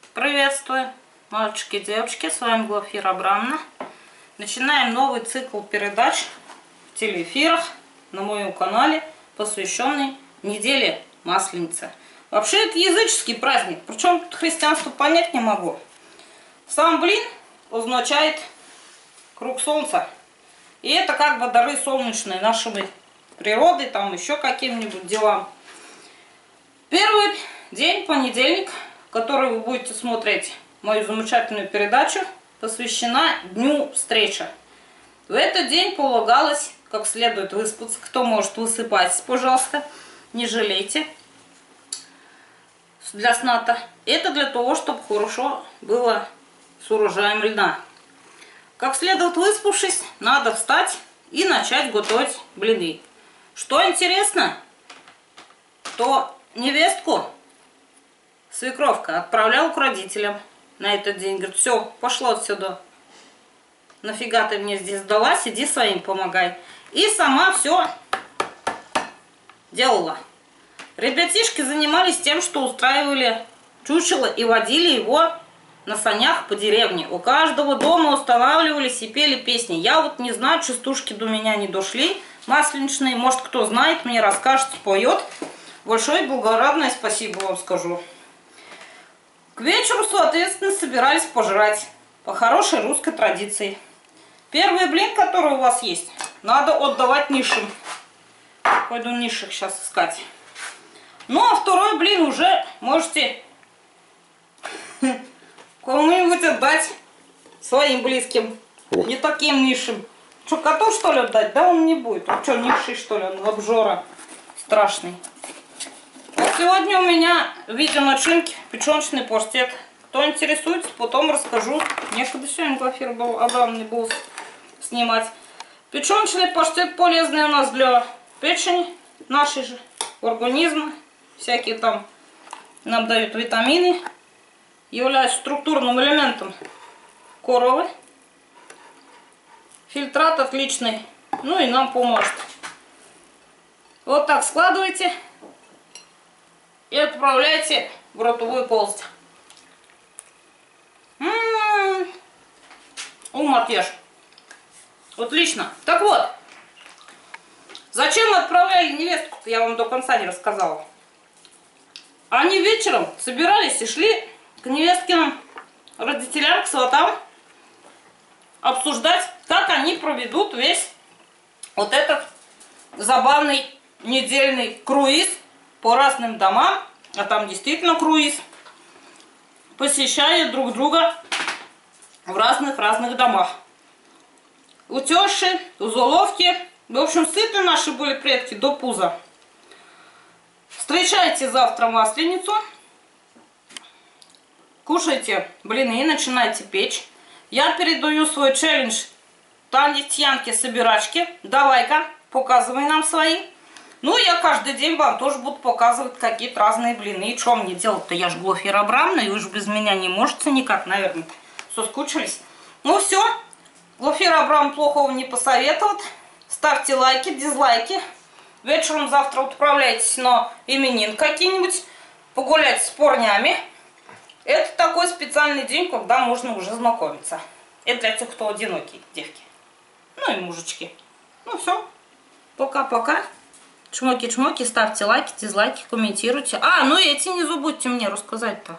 Приветствую, мальчики и девочки, с вами Глафира Абрамовна. Начинаем новый цикл передач в телеэфирах на моем канале, посвященный неделе Масленицы. Вообще это языческий праздник, причем тут христианство понять не могу. Сам блин означает круг солнца. И это как бы дары солнечные нашей природы, там еще каким-нибудь делам. Первый день, понедельник, который вы будете смотреть мою замечательную передачу, посвящена Дню встречи. В этот день полагалось как следует выспаться. Кто может, высыпайтесь, пожалуйста, не жалейте для сна-то. Это для того, чтобы хорошо было с урожаем льна. Как следует выспавшись, надо встать и начать готовить блины. Что интересно, то невестку свекровка отправляла к родителям на этот день. Говорит, все, пошла отсюда. Нафига ты мне здесь сдалась, иди своим помогай. И сама все делала. Ребятишки занимались тем, что устраивали чучело и водили его на санях по деревне. У каждого дома устанавливались и пели песни. Я вот не знаю, частушки до меня не дошли, масленичные. Может, кто знает, мне расскажет, споет. Большое благодарное спасибо вам скажу. К вечеру, соответственно, собирались пожрать по хорошей русской традиции. Первый блин, который у вас есть, надо отдавать низшим. Пойду низших сейчас искать. Ну, а второй блин уже можете кому-нибудь отдать своим близким, не таким низшим. Что, коту, что ли, отдать? Да он не будет. Он что, низший, что ли? Он обжора страшный. Сегодня у меня видео начинки, печеночный паштет. Кто интересуется, потом расскажу. Некогда сегодня Глафира Абрамовна был снимать. Печеночный паштет полезный у нас для печени нашей же, организма. Всякие там нам дают витамины. Является структурным элементом коровы. Фильтрат отличный. Ну и нам поможет. Вот так складывайте. И отправляйте в ротовую полость. Ум отъешь. Отлично. Так вот. Зачем мы отправляли невестку-то, я вам до конца не рассказала. Они вечером собирались и шли к невесткиным родителям, к сватам, обсуждать, как они проведут весь вот этот забавный недельный круиз по разным домам, а там действительно круиз, посещая друг друга в разных домах. У тещи, у золовки, в общем, сыты наши были предки до пуза. Встречайте завтра Масленицу, кушайте блины, начинайте печь. Я передаю свой челлендж Татьянке Собирачке. Давай-ка, показывай нам свои. Ну, я каждый день вам тоже буду показывать какие-то разные блины. И что мне делать-то? Я же Глафира Абрамовна, и вы же без меня не можете никак, наверное. Соскучились? Ну, все. Глафира Абрамовна плохого не посоветует. Ставьте лайки, дизлайки. Вечером завтра отправляйтесь на именин какие-нибудь. Погулять с парнями. Это такой специальный день, когда можно уже знакомиться. Это для тех, кто одинокий, девки. Ну и мужички. Ну, все. Пока-пока. Чмоки-чмоки, ставьте лайки, дизлайки, комментируйте. А, ну и эти не забудьте мне рассказать-то.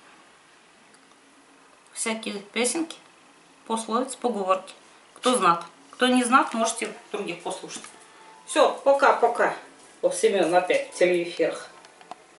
Всякие песенки, пословицы, поговорки. Кто знает. Кто не знает, можете других послушать. Все, пока-пока. Семен опять в телеэфирах.